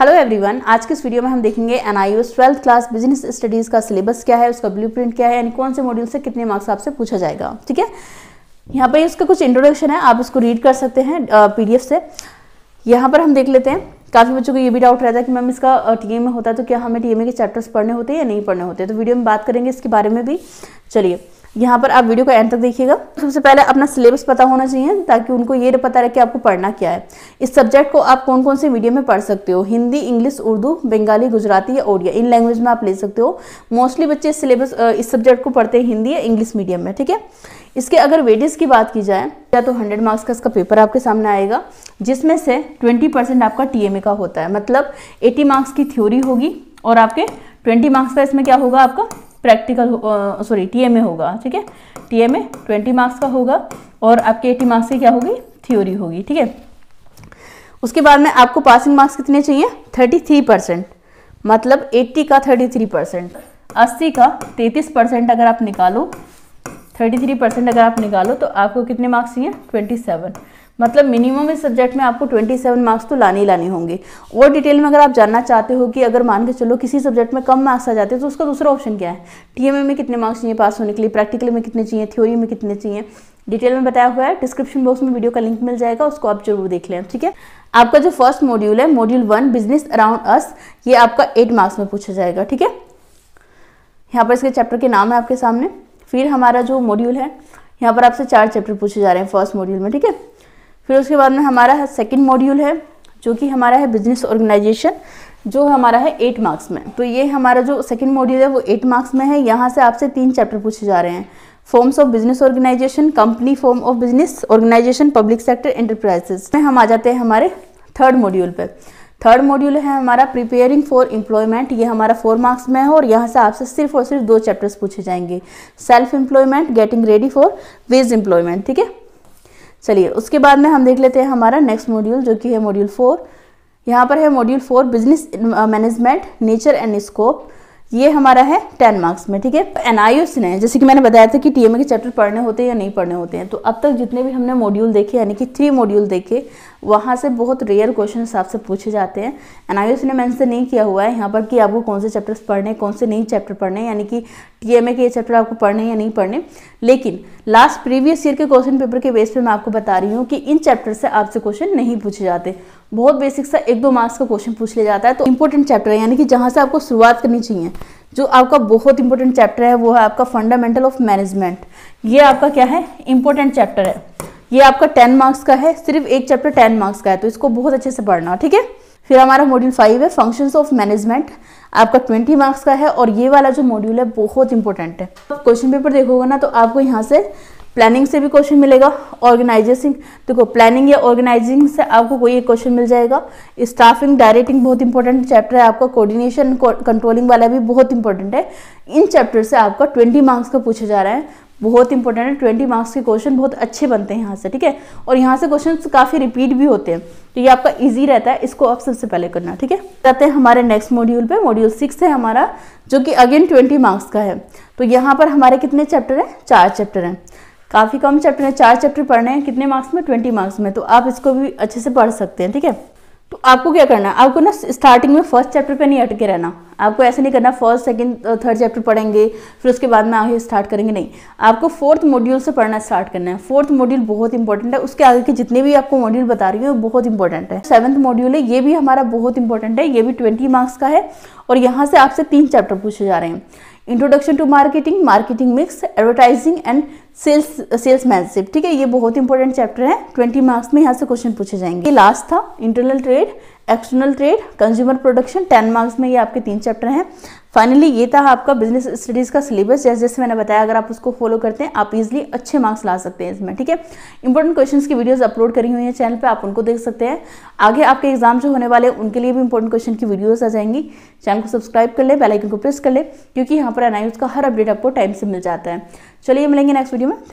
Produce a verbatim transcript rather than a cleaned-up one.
Hello everyone, आज के इस वीडियो में हम देखेंगे NIOS twelfth class business studies का सिलेबस क्या है, उसका ब्लूप्रिंट क्या है, यानी कौन से मॉड्यूल से कितने मार्क्स आपसे पूछा जाएगा। ठीक है, यहाँ पर इसका कुछ इंट्रोडक्शन है, आप इसको रीड कर सकते हैं पीडीएफ से। यहाँ पर हम देख लेते हैं, काफ़ी बच्चों को ये भी डाउट रहता है कि मैम इसका टीए में होता है तो क्या हमें टीए में के चैप्टर्स पढ़ने होते हैं या नहीं पढ़ने होते हैं, तो वीडियो में बात करेंगे इसके बारे में भी। चलिए यहाँ पर आप वीडियो को एंड तक देखिएगा। सबसे पहले अपना सिलेबस पता होना चाहिए ताकि उनको ये पता रहे कि आपको पढ़ना क्या है। इस सब्जेक्ट को आप कौन कौन से मीडियम में पढ़ सकते हो, हिंदी, इंग्लिश, उर्दू, बंगाली, गुजराती या ओडिया, इन लैंग्वेज में आप ले सकते हो। मोस्टली बच्चे इस सिलेबस इस सब्जेक्ट को पढ़ते हैं हिंदी या इंग्लिश मीडियम में। ठीक है, इसके अगर वेटेज की बात की जाए या तो हंड्रेड मार्क्स का इसका पेपर आपके सामने आएगा, जिसमें से ट्वेंटी परसेंट आपका टीएमए का होता है, मतलब एटी मार्क्स की थ्योरी होगी और आपके ट्वेंटी मार्क्स का इसमें क्या होगा, आपका प्रैक्टिकल सॉरी टीएमए होगा। ठीक है, टीएमए ट्वेंटी मार्क्स का होगा और आपके एटी मार्क्स की क्या होगी, थ्योरी होगी। ठीक है, उसके बाद में आपको पासिंग मार्क्स कितने चाहिए, थर्टी थ्री परसेंट, मतलब एट्टी का थर्टी थ्री परसेंट, अस्सी का तैंतीस परसेंट अगर आप निकालो, थर्टी थ्री परसेंट अगर आप निकालो तो आपको कितने मार्क्स चाहिए, ट्वेंटी सेवन, मतलब मिनिमम इस सब्जेक्ट में आपको ट्वेंटी सेवन मार्क्स तो लाने ही लाने होंगे। और डिटेल में अगर आप जानना चाहते हो कि अगर मान के चलो किसी सब्जेक्ट में कम मार्क्स आ जाते हैं तो उसका दूसरा ऑप्शन क्या है, टीएमए में कितने मार्क्स चाहिए पास होने के लिए, प्रैक्टिकल में कितने चाहिए, थ्योरी में कितने चाहिए, डिटेल में बताया हुआ है। डिस्क्रिप्शन बॉक्स में वीडियो का लिंक मिल जाएगा, उसको आप जरूर देख लें। ठीक है, आपका जो फर्स्ट मॉड्यूल है, module one business around us, ये आपका एट मार्क्स में पूछा जाएगा। ठीक है, यहाँ पर इसके चैप्टर के नाम है आपके सामने। फिर हमारा जो मॉड्यूल है, यहाँ पर आपसे चार चैप्टर पूछे जा रहे हैं फर्स्ट मॉड्यूल में। ठीक है, फिर उसके बाद में हमारा सेकंड मॉड्यूल है जो कि हमारा है बिजनेस ऑर्गेनाइजेशन, जो हमारा है एट मार्क्स में। तो ये हमारा जो सेकंड मॉड्यूल है वो एट मार्क्स में है। यहाँ से आपसे तीन चैप्टर पूछे जा रहे हैं, forms of business organisation, company form of business organisation, public sector enterprises में। हम आ जाते हैं हमारे थर्ड मॉड्यूल पे। थर्ड मॉड्यूल है हमारा प्रिपेयरिंग फॉर एम्प्लॉयमेंट, ये हमारा फोर मार्क्स में है और यहाँ से आपसे सिर्फ और सिर्फ दो चैप्टर्स पूछे जाएंगे, self employment, getting ready for wage employment. ठीक है, चलिए उसके बाद में हम देख लेते हैं हमारा नेक्स्ट मॉड्यूल जो कि है मॉड्यूल फोर। यहाँ पर है module four business management, nature and scope, ये हमारा है टेन मार्क्स में। ठीक है, एनआईओएस ने, जैसे कि मैंने बताया था कि टीएमए के चैप्टर पढ़ने होते हैं या नहीं पढ़ने होते हैं, तो अब तक जितने भी हमने मॉड्यूल देखे, यानी कि थ्री मॉड्यूल देखे, वहाँ से बहुत रेयर क्वेश्चन आपसे पूछे जाते हैं। एनआईओएस ने मेंशन नहीं किया हुआ है यहाँ पर कि आपको कौन से चैप्टर्स पढ़ने, कौन से नहीं चैप्टर पढ़ने, यानी कि टीएमए के ये चैप्टर आपको पढ़ने या नहीं पढ़ने। लेकिन लास्ट प्रीवियस ईयर के क्वेश्चन पेपर के बेस पे मैं आपको बता रही हूँ कि इन चैप्टर से आपसे क्वेश्चन नहीं पूछे जाते, बहुत बेसिक सा एक दो मार्क्स का क्वेश्चन पूछ लिया जाता है। तो इंपॉर्टेंट चैप्टर है, यानी कि जहाँ से आपको शुरुआत करनी चाहिए, जो आपका बहुत इंपॉर्टेंट चैप्टर है वो है आपका फंडामेंटल ऑफ मैनेजमेंट। ये आपका क्या है, इंपॉर्टेंट चैप्टर है। ये आपका टेन मार्क्स का है, सिर्फ एक चैप्टर टेन मार्क्स का है, तो इसको बहुत अच्छे से पढ़ना। ठीक है, फिर हमारा मॉड्यूल फाइव है फंक्शंस ऑफ मैनेजमेंट, आपका ट्वेंटी मार्क्स का है और ये वाला जो मॉड्यूल है बहुत इंपॉर्टेंट है। क्वेश्चन पेपर देखोगे ना तो आपको यहाँ से प्लानिंग से भी क्वेश्चन मिलेगा, ऑर्गेनाइजेशन, देखो प्लानिंग या ऑर्गेनाइजिंग से आपको कोई एक क्वेश्चन मिल जाएगा, स्टाफिंग, डायरेक्टिंग बहुत इंपॉर्टेंट चैप्टर है आपका, कोऑर्डिनेशन कंट्रोलिंग वाला भी बहुत इंपॉर्टेंट है। इन चैप्टर से आपका ट्वेंटी मार्क्स का पूछा जा रहा है, बहुत इंपॉर्टेंट है। ट्वेंटी मार्क्स के क्वेश्चन बहुत अच्छे बनते हैं यहाँ से। ठीक है, और यहाँ से क्वेश्चन काफ़ी रिपीट भी होते हैं, तो ये आपका ईजी रहता है, इसको आप सबसे पहले करना। ठीक है, जाते हैं हमारे नेक्स्ट मॉड्यूल पे। मॉड्यूल सिक्स है हमारा, जो कि अगेन ट्वेंटी मार्क्स का है। तो यहाँ पर हमारे कितने चैप्टर हैं, चार चैप्टर हैं, काफ़ी कम चैप्टर है, चार चैप्टर पढ़ने हैं, कितने मार्क्स में, ट्वेंटी मार्क्स में, तो आप इसको भी अच्छे से पढ़ सकते हैं। ठीक है, तो आपको क्या करना है, आपको ना स्टार्टिंग में फर्स्ट चैप्टर पे नहीं अटके रहना, आपको ऐसे नहीं करना फर्स्ट सेकंड थर्ड चैप्टर पढ़ेंगे फिर उसके बाद में आगे स्टार्ट करेंगे, नहीं, आपको फोर्थ मॉड्यूल से पढ़ना स्टार्ट करना है। फोर्थ मॉड्यूल बहुत इंपॉर्टेंट है, उसके आगे के जितने भी आपको मॉड्यूल बता रही हूँ वो बहुत इंपॉर्टेंट है। सेवंथ मॉड्यूल है, ये भी हमारा बहुत इंपॉर्टेंट है, ये भी ट्वेंटी मार्क्स का है और यहाँ से आपसे तीन चैप्टर पूछे जा रहे हैं, introduction to marketing, marketing mix, advertising and sales salesmanship. ठीक है, ये बहुत इंपॉर्टेंट चैप्टर है, ट्वेंटी मार्क्स में यहाँ से क्वेश्चन पूछे जाएंगे। ये लास्ट था internal trade, external trade, consumer production, ten marks में ये आपके तीन चैप्टर हैं। फाइनली ये था आपका बिजनेस स्टडीज का सिलेबस, जैसे जैसे मैंने बताया, अगर आप उसको फॉलो करते हैं आप इजीली अच्छे मार्क्स ला सकते हैं इसमें। ठीक है, इंपॉर्टेंट क्वेश्चंस की वीडियोस अपलोड करी हुई है चैनल पे, आप उनको देख सकते हैं। आगे आपके एग्जाम जो होने वाले हैं उनके लिए भी इंपॉर्टेंट क्वेश्चन की वीडियोस आ जाएंगी। चैनल को सब्सक्राइब कर ले, बेल आइकन को प्रेस कर ले, क्योंकि यहाँ पर एनआईओएस का हर अपडेट आपको टाइम से मिल जाता है। चलिए मिलेंगे नेक्स्ट वीडियो में।